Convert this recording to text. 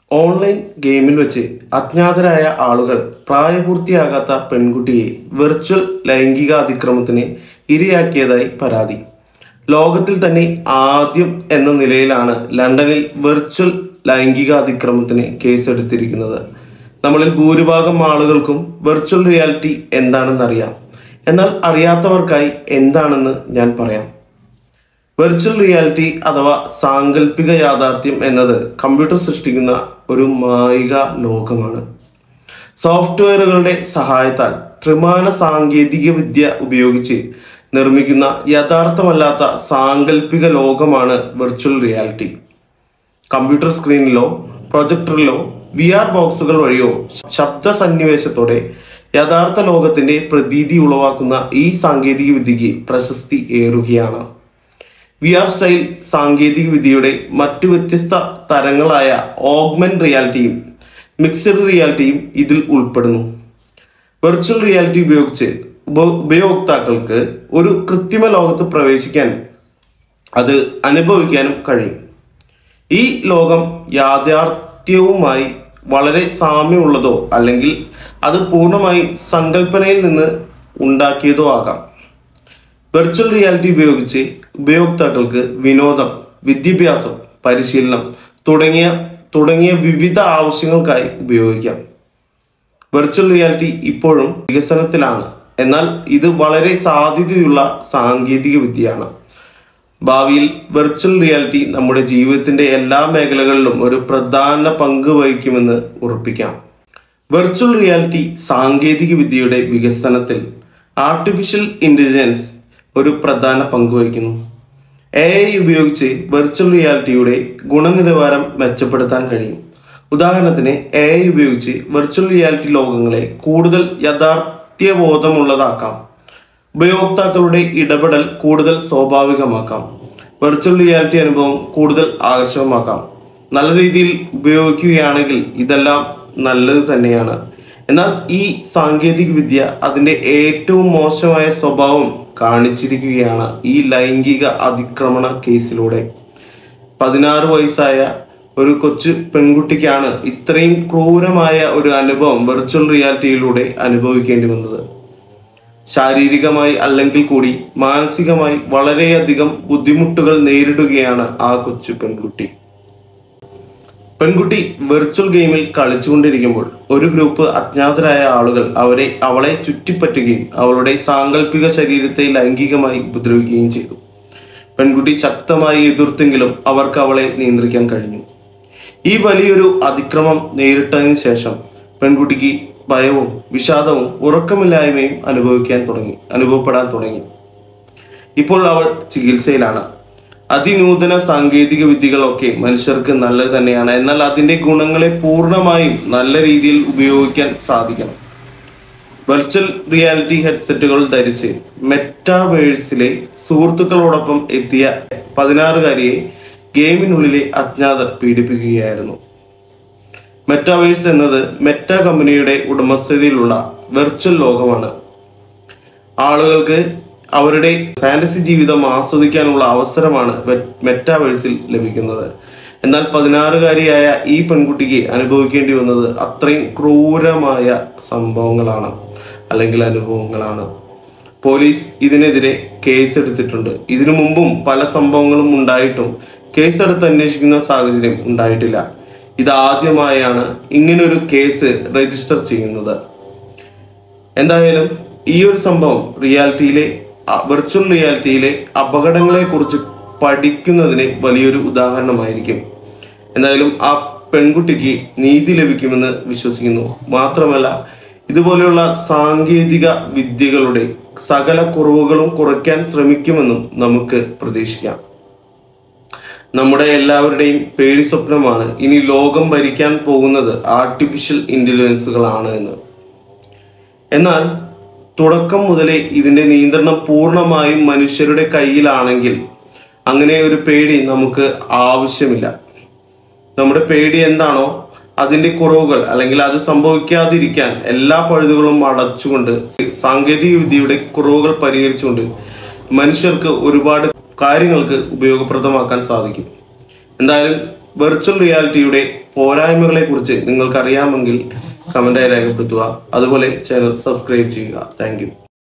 Online ഗെയിമിൽ വെച്ച് അജ്ഞാതരായ ആളുകൾ പ്രായപൂർത്തിയാകാത്ത പെൺകുട്ടിയെ വെർച്വൽ ലൈംഗിക അതിക്രമത്തിന് ഇരയാക്കിയതായി പരാതി. ലോകത്തിൽ തന്നെ ആദ്യം എന്ന നിലയിലാണ് ലണ്ടനിൽ വെർച്വൽ ലൈംഗിക അതിക്രമത്തിന് കേസെടുത്തിരിക്കുന്നത്. നമ്മളിൽ ഭൂരിഭാഗം ആളുകൾക്കും വെർച്വൽ റിയാലിറ്റി എന്താണെന്നറിയാം. എന്നാൽ അറിയാത്തവർക്കായി എന്താണെന്ന് ഞാൻ പറയാം. വെർച്വൽ റിയാലിറ്റി അഥവാ സാങ്കല്പിക യാഥാർത്ഥ്യം എന്നത് കമ്പ്യൂട്ടർ സൃഷ്ടിക്കുന്ന ഒരു മായിക ലോകമാണ്. സോഫ്റ്റ്വെയറുകളുടെ സഹായത്താൽ ത്രിമാന സാങ്കേതിക വിദ്യ ഉപയോഗിച്ച് നിർമ്മിക്കുന്ന യഥാർത്ഥമല്ലാത്ത സാങ്കല്പിക ലോകമാണ് വെർച്വൽ റിയാലിറ്റി. കമ്പ്യൂട്ടർ സ്ക്രീനിലോ പ്രൊജക്ടറിലോ VR ബോക്സുകൾ വഴിയോ ശബ്ദ സന്നിവേശത്തോടെ യഥാർത്ഥ ലോകത്തിന്റെ പ്രതീതി ഉളവാക്കുന്ന ഈ സാങ്കേതിക വിദ്യയ്ക്ക് പ്രശസ്തി ഏറുകയാണ്. VR സ്റ്റൈൽ സാങ്കേതിക വിദ്യയുടെ മറ്റു വ്യത്യസ്ത തരങ്ങളായ ഓഗ്മെന്റ് റിയാലിറ്റിയും മിക്സഡ് റിയാലിറ്റിയും ഇതിൽ ഉൾപ്പെടുന്നു. വെർച്വൽ റിയാലിറ്റി ഉപയോഗിച്ച് ഉപയോക്താക്കൾക്ക് ഒരു കൃത്രിമ ലോകത്ത് പ്രവേശിക്കാൻ അത് അനുഭവിക്കാനും കഴിയും. ഈ ലോകം യാഥാർത്ഥ്യവുമായി വളരെ സാമ്യമുള്ളതോ അല്ലെങ്കിൽ അത് പൂർണ്ണമായി സങ്കല്പനയിൽ നിന്ന് ഉണ്ടാക്കിയതോ ആകാം. വെർച്വൽ റിയാലിറ്റി ഉപയോഗിച്ച് ഉപയോക്താക്കൾക്ക് വിനോദം, വിദ്യാഭ്യാസം, പരിശീലനം തുടങ്ങിയ വിവിധ ആവശ്യങ്ങൾക്കായി ഉപയോഗിക്കാം. വെർച്വൽ റിയാലിറ്റി ഇപ്പോഴും വികസനത്തിലാണ്, എന്നാൽ ഇത് വളരെ സാധ്യതയുള്ള സാങ്കേതിക വിദ്യയാണ്. ഭാവിയിൽ വെർച്വൽ റിയാലിറ്റി നമ്മുടെ ജീവിതത്തിന്റെ എല്ലാ മേഖലകളിലും ഒരു പ്രധാന പങ്ക് വഹിക്കുമെന്ന് ഉറപ്പിക്കാം. വെർച്വൽ റിയാലിറ്റി സാങ്കേതിക വിദ്യയുടെ വികസനത്തിൽ ആർട്ടിഫിഷ്യൽ ഇന്റലിജൻസ് ഒരു പ്രധാന പങ്ക് വഹിക്കുന്നു. AI ഉപയോഗിച്ച് വെർച്വൽ റിയാലിറ്റിയുടെ ഗുണനിലവാരം മെച്ചപ്പെടുത്താൻ കഴിയും. ഉദാഹരണത്തിന് AI ഉപയോഗിച്ച് വെർച്വൽ റിയാലിറ്റി ലോകങ്ങളെ കൂടുതൽ യാഥാർത്ഥ്യബോധമുള്ളതാക്കാം. ഉപയോക്താക്കളുടെ ഇടപെടൽ കൂടുതൽ സ്വാഭാവികമാക്കാം. വെർച്വൽ റിയാലിറ്റി അനുഭവം കൂടുതൽ ആകർഷകമാക്കാം. നല്ല രീതിയിൽ ഉപയോഗിക്കുകയാണെങ്കിൽ ഇതെല്ലാം നല്ലത് തന്നെയാണ്. എന്നാൽ ഈ സാങ്കേതിക വിദ്യ അതിൻ്റെ ഏറ്റവും മോശമായ സ്വഭാവം കാണിച്ചിരിക്കുകയാണ് ഈ ലൈംഗിക അതിക്രമണ കേസിലൂടെ. 16 വയസ്സായ ഒരു കൊച്ചു പെൺകുട്ടിക്കാണ് ഇത്രയും ക്രൂരമായ ഒരു അനുഭവം വെർച്വൽ റിയാലിറ്റിയിലൂടെ അനുഭവിക്കേണ്ടി വന്നത്. ശാരീരികമായി അല്ലെങ്കിൽ കൂടി മാനസികമായി വളരെയധികം ബുദ്ധിമുട്ടുകൾ നേരിടുകയാണ് ആ കൊച്ചു പെൺകുട്ടി വെർച്വൽ ഗെയിമിൽ കളിച്ചുകൊണ്ടിരിക്കുമ്പോൾ ഒരു ഗ്രൂപ്പ് അജ്ഞാതരായ ആളുകൾ അവളെ ചുറ്റിപ്പറ്റുകയും അവളുടെ സാങ്കല്പിക ശരീരത്തെ ലൈംഗികമായി ഉപദ്രവിക്കുകയും ചെയ്തു. പെൺകുട്ടി ശക്തമായി എതിർത്തെങ്കിലും അവർക്ക് അവളെ നിയന്ത്രിക്കാൻ കഴിഞ്ഞു. ഈ വലിയൊരു അതിക്രമം നേരിട്ടതിന് ശേഷം പെൺകുട്ടിക്ക് ഭയവും വിഷാദവും ഉറക്കമില്ലായ്മയും അനുഭവപ്പെടാൻ തുടങ്ങി. ഇപ്പോൾ അവൾ ചികിത്സയിലാണ്. അതിനൂതന സാങ്കേതിക വിദ്യകളൊക്കെ മനുഷ്യർക്ക് നല്ലത് തന്നെയാണ്, എന്നാൽ അതിൻ്റെ ഗുണങ്ങളെ പൂർണ്ണമായും നല്ല രീതിയിൽ ഉപയോഗിക്കാൻ സാധിക്കണം. വെർച്വൽ റിയാലിറ്റി ഹെഡ്സെറ്റുകൾ ധരിച്ച് മെറ്റാവേഴ്സിലെ സുഹൃത്തുക്കളോടൊപ്പം എത്തിയ 16-കാരിയെ ഗെയിമിനുള്ളിലെ അജ്ഞാതർ പീഡിപ്പിക്കുകയായിരുന്നു. മെറ്റാവേഴ്സ് എന്നത് മെറ്റ കമ്പനിയുടെ ഉടമസ്ഥതയിലുള്ള വെർച്വൽ ലോകമാണ്. ആളുകൾക്ക് അവരുടെ ഫാന്റസി ജീവിതം ആസ്വദിക്കാനുള്ള അവസരമാണ് മെറ്റാവേഴ്സിൽ ലഭിക്കുന്നത്. എന്നാൽ 16-കാരിയായ ഈ പെൺകുട്ടിക്ക് അനുഭവിക്കേണ്ടി വന്നത് അത്രയും ക്രൂരമായ സംഭവങ്ങളാണ് അല്ലെങ്കിൽ അനുഭവങ്ങളാണ്. പോലീസ് ഇതിനെതിരെ കേസെടുത്തിട്ടുണ്ട്. ഇതിനു മുമ്പും പല സംഭവങ്ങളും ഉണ്ടായിട്ടും കേസെടുത്ത് അന്വേഷിക്കുന്ന സാഹചര്യം ഉണ്ടായിട്ടില്ല. ഇതാദ്യമായാണ് ഇങ്ങനൊരു കേസ് രജിസ്റ്റർ ചെയ്യുന്നത്. എന്തായാലും ഈ ഒരു സംഭവം വെർച്വൽ റിയാലിറ്റിയിലെ അപകടങ്ങളെ കുറിച്ച് പഠിക്കുന്നതിന് വലിയൊരു ഉദാഹരണമായിരിക്കും. എന്തായാലും ആ പെൺകുട്ടിക്ക് നീതി ലഭിക്കുമെന്ന് വിശ്വസിക്കുന്നു. മാത്രമല്ല, ഇതുപോലെയുള്ള സാങ്കേതിക വിദ്യകളുടെ സകല കുറവുകളും കുറയ്ക്കാൻ ശ്രമിക്കുമെന്നും നമുക്ക് പ്രതീക്ഷിക്കാം. നമ്മുടെ എല്ലാവരുടെയും പേടി സ്വപ്നമാണ് ഇനി ലോകം ഭരിക്കാൻ പോകുന്നത് ആർട്ടിഫിഷ്യൽ ഇന്റലിജൻസുകളാണ് എന്ന്. എന്നാൽ തുടക്കം മുതലേ ഇതിൻ്റെ നിയന്ത്രണം പൂർണ്ണമായും മനുഷ്യരുടെ കയ്യിലാണെങ്കിൽ അങ്ങനെ ഒരു പേടി നമുക്ക് ആവശ്യമില്ല. നമ്മുടെ പേടി എന്താണോ അതിൻ്റെ കുറവുകൾ അല്ലെങ്കിൽ അത് സംഭവിക്കാതിരിക്കാൻ എല്ലാ പഴുതുകളും അടച്ചുകൊണ്ട് സാങ്കേതിക വിദ്യയുടെ കുറവുകൾ പരിഹരിച്ചുകൊണ്ട് മനുഷ്യർക്ക് ഒരുപാട് കാര്യങ്ങൾക്ക് ഉപയോഗപ്രദമാക്കാൻ സാധിക്കും. എന്തായാലും വെർച്വൽ റിയാലിറ്റിയുടെ പോരായ്മകളെ കുറിച്ച് നിങ്ങൾക്കറിയാമെങ്കിൽ കമന്റായി രേഖപ്പെടുത്തുക. അതുപോലെ ചാനൽ സബ്സ്ക്രൈബ് ചെയ്യുക. താങ്ക്